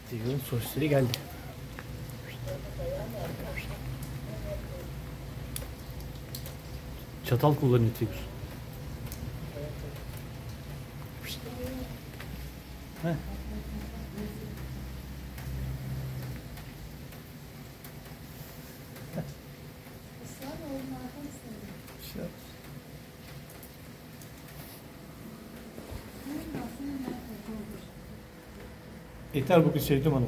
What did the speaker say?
Tigger'ın sosisleri geldi. Çatal kullanıyor Tigger. Heh. Yeter bugün sevdim onu.